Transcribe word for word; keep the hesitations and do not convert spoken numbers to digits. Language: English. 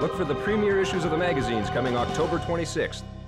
Look for the premiere issues of the magazines coming October twenty-sixth.